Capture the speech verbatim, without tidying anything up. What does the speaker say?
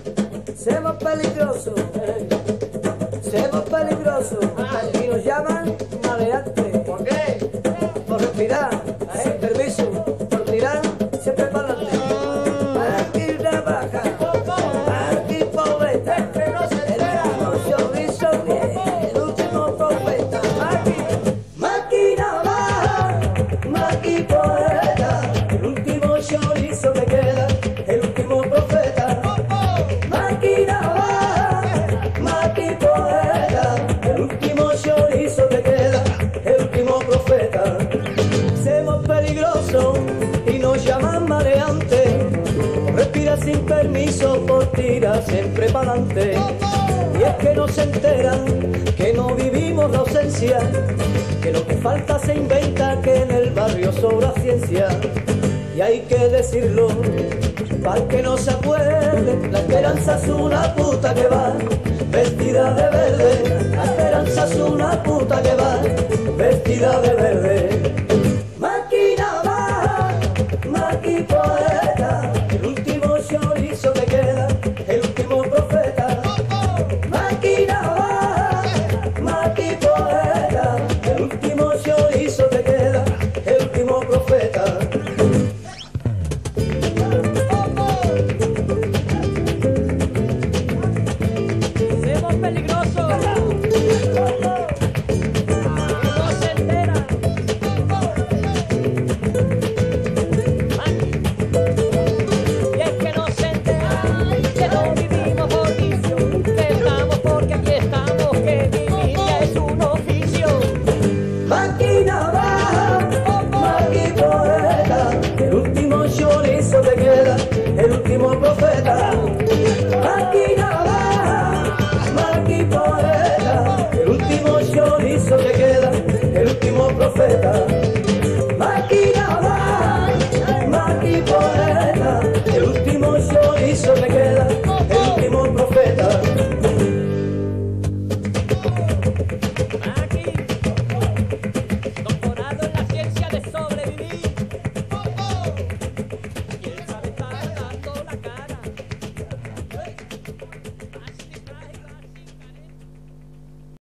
Somos peligrosos, somos peligrosos y nos llaman maleantes. ¿Por qué? Por respirar, sin permiso, por tirar siempre para adelante. Aquí trabaja, aquí pobreta, el último chorizo viene, el último profeta. Aquí, máquina baja, maqui poeta, el último chorizo que queda, el último profeta. Máquina baja, maqui poeta, el último chorizo que queda, el último profeta. Somos peligrosos y nos llaman maleantes. Respira sin permiso, por tira siempre para adelante. Y es que no se enteran que no vivimos la ausencia, que lo que falta se inventa, que en el barrio sobra ciencia. Y hay que decirlo para que no se acuerde, la esperanza es una puta que va vestida de verde. La esperanza es una puta que va vestida de verde. Máquina baja, maqui poeta, el último chorizo